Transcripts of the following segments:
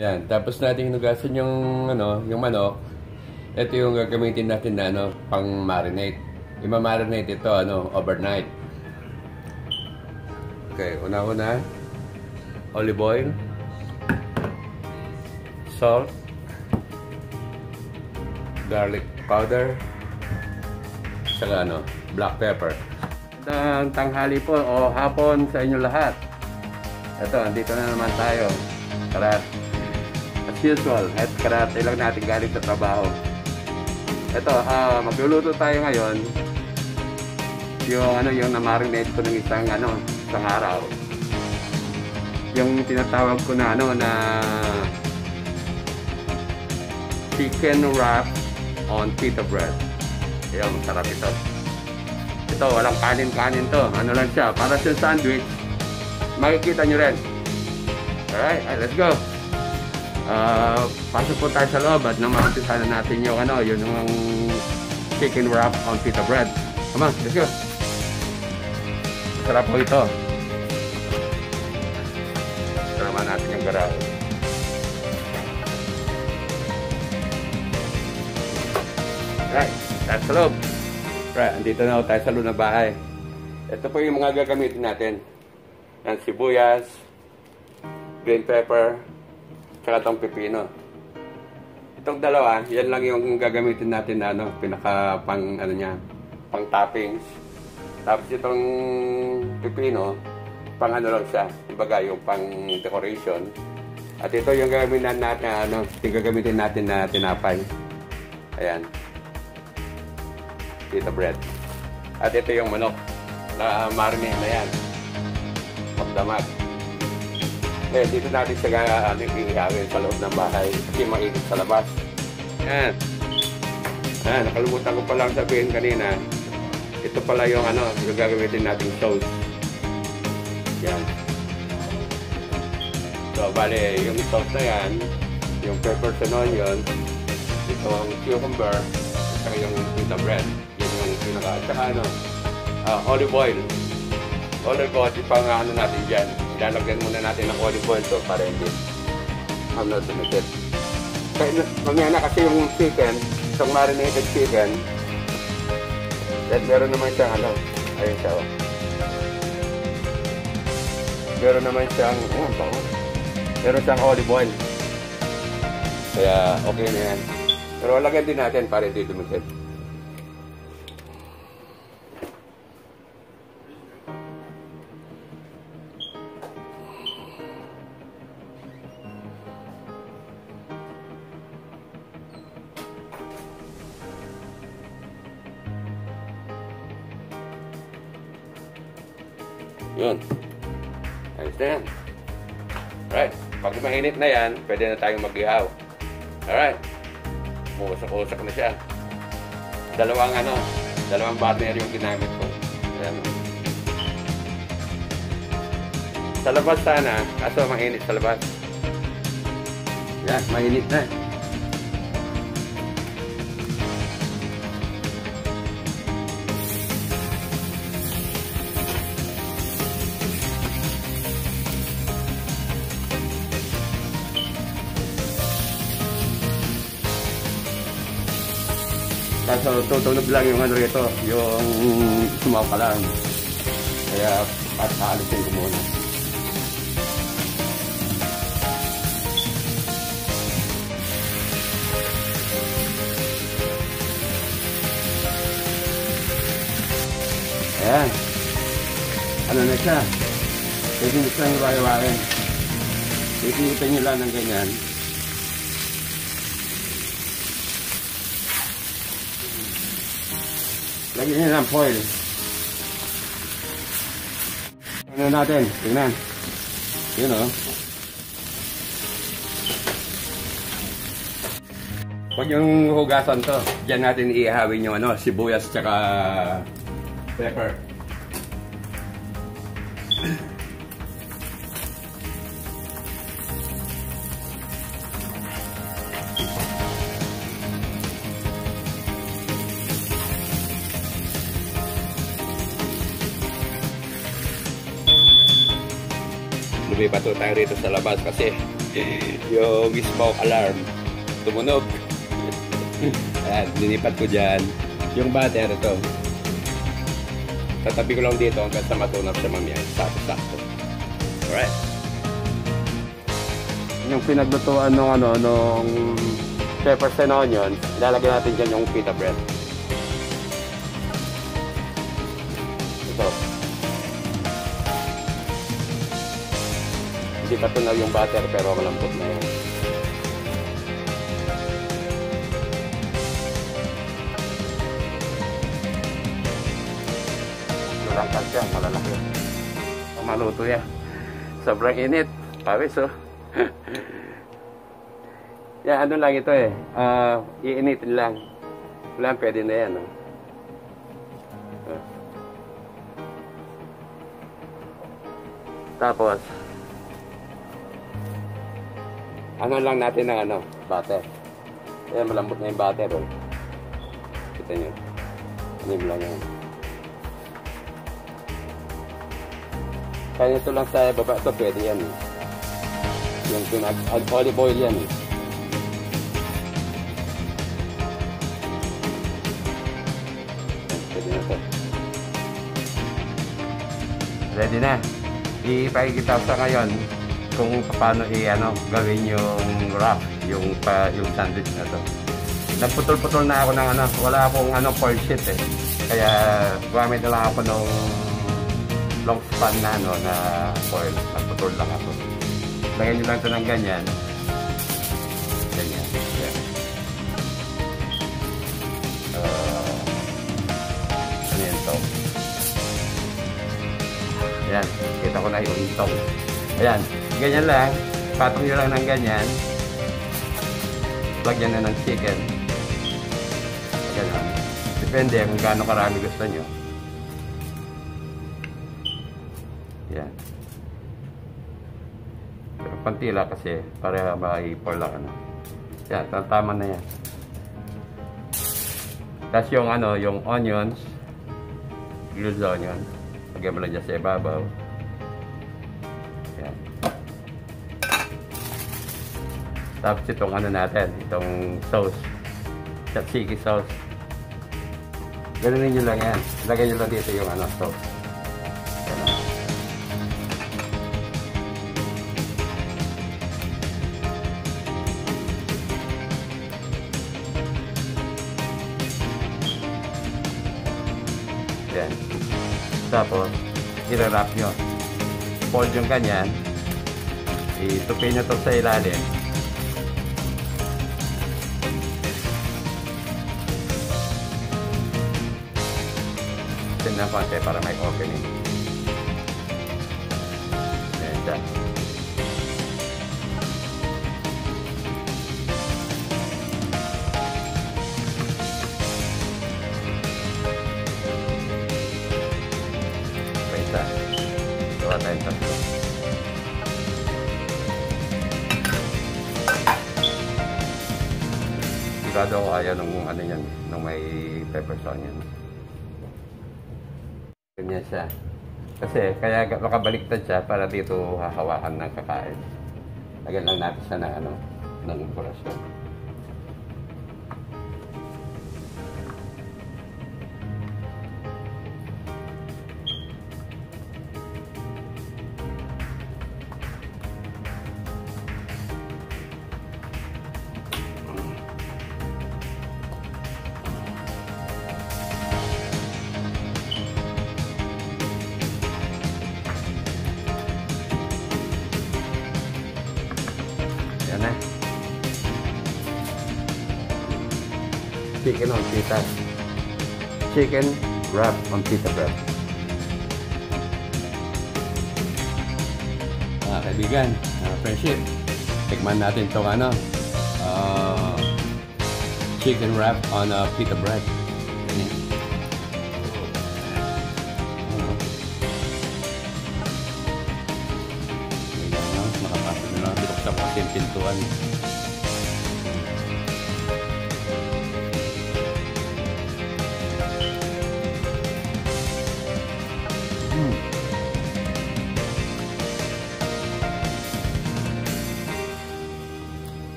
Yan, tapos natin hinugasan yung yung manok. Ito yung gagamitin natin na pang marinate. I-marinate ito overnight. Okay, una-una olive oil, salt, garlic powder, saka black pepper. Ang tanghali po o hapon sa inyo lahat. Ito, andito na naman tayo. Karat. As usual, at karat lang natin galing sa trabaho. Ito, magluluto tayo ngayon. Yung na-marinate ko ng isang araw. Yung tinatawag ko na na chicken wrap on pita bread. Ayun, masarap ito. Ito, walang kanin-kanin to. Ano lang siya, para sa sandwich. Makikita nyo rin. Alright, let's go. Pasok po tayo sa loob at naman natin yung yung chicken wrap on pita bread. Come on, let's go. Masarap po ito. Ito naman natin yung garaw. Alright, tayo sa loob. Right, andito na tayo sa loob ng bahay. Ito po yung mga gagamitin natin. Yan, sibuyas, green pepper, tsaka itong pipino. Itong dalawa, yan lang yung gagamitin natin na pinaka pang pang toppings. Tapos itong pipino, pang lang siya, kumbaga yung pang decoration. At ito yung gagamitin natin gagamitin natin na tinapay. Ayan. Pita bread. At ito yung manok na marinate na yan. Magdamag. Eh, dito natin siya ihawin sa loob ng bahay kasi mainit sa labas. Yan. Nakalimutan ko palang sabihin kanina. Ito pala yung yung gagamitin nating sauce. Yan. So, bale, yung sauce na yan, yung peppers and onion, itong cucumber, at saka yung pita bread. Yan yung pinaka, at saka olive oil. Olive oil, pang natin dyan. Lalagyan muna natin ng olive oil to para hindi sumikit. Mamaya na kasi yung chicken, itong marinated chicken, at meron naman siyang ayun siya. Meron naman siyang, meron siyang olive oil. Kaya okay na yan. Pero lagyan din natin para hindi sumikit. Yun. Ayos na yan. Alright. Pag mainit na yan, pwede na tayong mag-ihaw. Alright. Umuusok-usok na siya. Dalawang burner yung ginamit ko. Ayan. Sa labas sana, kaso mainit sa labas. Yan, mainit na. Kaso tutunog lang yung rito, yung sumaw pa lang. Kaya alisin ko muna. Ayan. Na siya? Pwede nyo siyang iwayawain. Ikutin nyo lang ng ganyan. Lagyan nyo ng foil. Tingnan natin. Tingnan. Yun Huwag yung hugasan to. Diyan natin iihawin yung sibuyas tsaka pepper. Lumipat tayo rito sa labas kasi Yung smoke alarm. Tumunog. Ayan, linipat ko dyan. Yung butter, ito. Tatabi ko lang dito hanggang sa matunap siya mamaya. Sakto-sakto. Alright. Yung pinaglutuan nung peppers and onions, lalagyan natin dyan yung pita bread. Ito. Hindi pa tunaw yung butter pero malambot na yun. Langkat siya, malalaki. Maluto yan. Sobrang init. Pawis, oh. Yan, ano lang ito eh. Iinitin lang. Wala, pwede na yan, oh. Tapos, ano lang natin ng butter. Ayan, malambot na yung butter, oh. Kita nyo. Anim lang yan. Kaya ito lang sa baba, ito pwede yan. Yung olive oil yan. Pwede na ito. Ready na. Ipakikita sa ngayon kung paano gawin yung wrap, yung sandwich na ito. Nagputol-putol na ako ng wala akong foil sheet eh. Kaya gamit na lang ako ng long span na na foil. Nagputol lang ako. Lagyan nyo lang ito ng ganyan. Ganyan. Yan. Ano yan ito? Ayan. Kita ko na yung ito. Ayan. Ganyan lang. Patong nyo lang ng ganyan. Lagyan na ng chicken. Ganyan. Depende kung gaano karami gusto nyo. Yan. Pero pantila kasi para ma-pour lang Yan, tama na yan. Tapos yung yung onions, grilled onions, lagyan mo lang dyan sa ibabaw. Yan. Tapos itong natin, itong sauce, tzatziki sauce. Ganunin nyo lang yan. Lagyan nyo lang dito yung sauce. Yan. Tapos, i-wrap nyo. Fold yung ganyan. Itupin nyo ito sa ilalim. Tignan konti para may opening. Yan siya. Gawa tayong tatlo. Sigurado ako ayaw nung yan, nung may peppers onion. Ganyan siya. Kasi kaya makabaliktad siya para dito hahawakan ng kakain. Lagyan lang natin siya na ng imporasyon. Yan na. Chicken on pita. Chicken wrap on pita bread. Kaibigan, friendship, tikman natin itong chicken wrap on pita bread. Ganyan. Makapasok na lang. Binuksan ko kasi yung pintuan.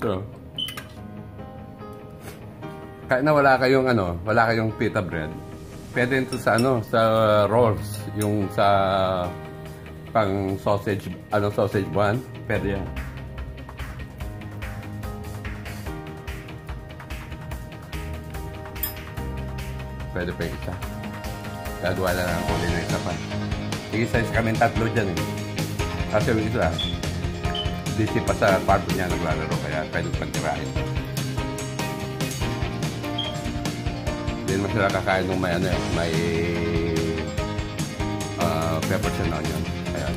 So, kahit na wala kayong wala kayong pita bread, pwede ito sa sa rolls, yung sa pang sausage, sausage bun, pwede yan. Pwede pa yung isa. Gagawa na lang ako ng isa pa. Isa-isa kami tatlo dyan eh. Kasi yung isa, busy pa sa kwarto niya naglalaro, kaya pwede pang tirahin. Hindi naman sila kakain ng may peppers and onion. Ayan.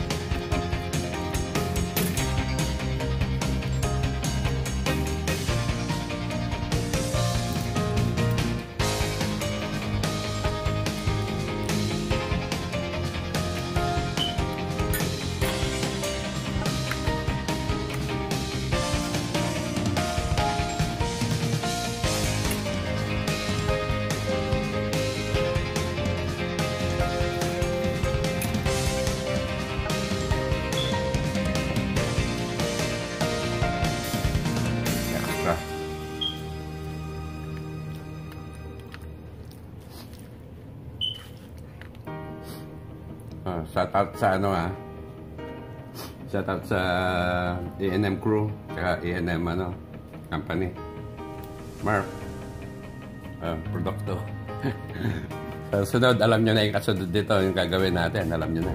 Shout out sa shout out sa A&M crew tsaka A&M company. Mark produkto. Sa sunod, alam nyo na yung kasunod dito, yung gagawin natin, alam nyo na.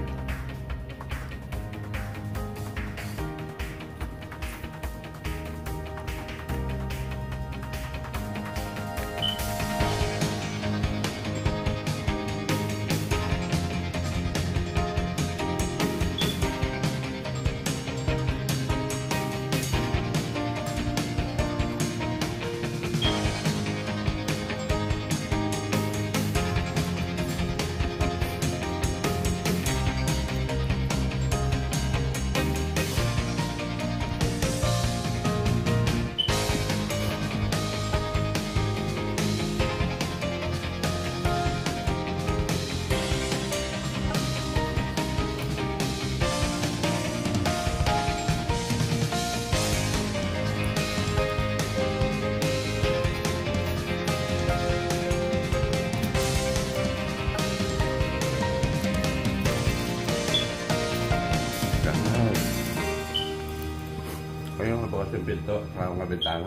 Kaya nga bukas yung pinto, parang mga bintana.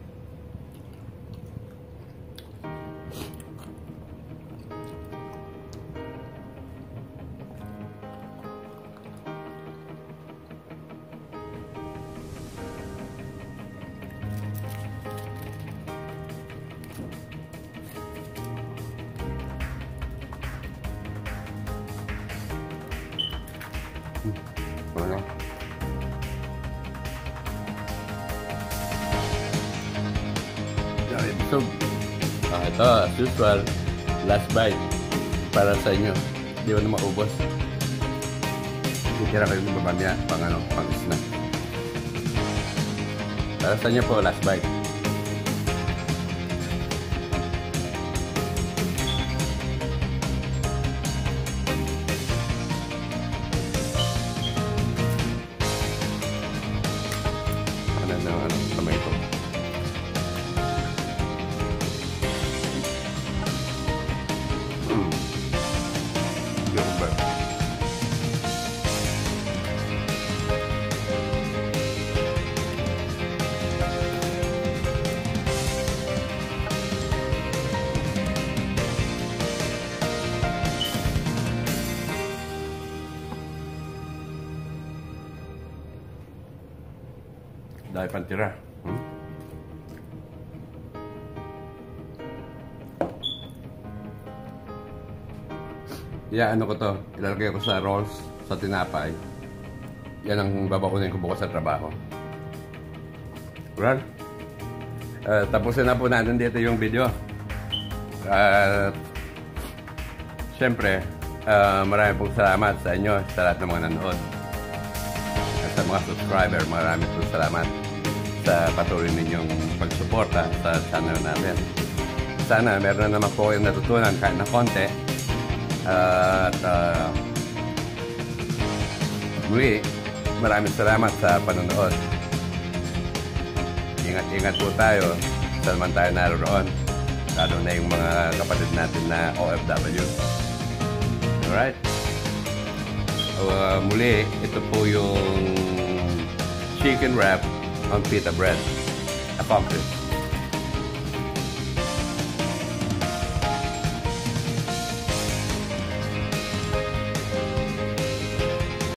Ano? So, ito, as usual, last bite para sa inyo. Hindi mo na maubos. Titira kayo ng babanya, pang snack. Para sa inyo po, last bite. Tomato. Dahil pantira. Yeah, ko to. Ilalagay ko sa rolls, sa tinapay. Yan ang babakunin ko bukas sa trabaho. Well, tapusin na po natin dito yung video. Siyempre, marami pong salamat sa inyo, sa lahat ng mga nanood. At sa mga subscriber, marami pong salamat sa patuloy ninyong pagsuporta sa channel natin. Sana meron na naman po kayong natutunan kahit na konti. At muli, maraming salamat sa panonood. Ingat-ingat po tayo saan man tayo naroon. Lalo na yung mga kapatid natin na OFW. Alright? Muli, ito po yung chicken wrap on pita bread. Accomplished.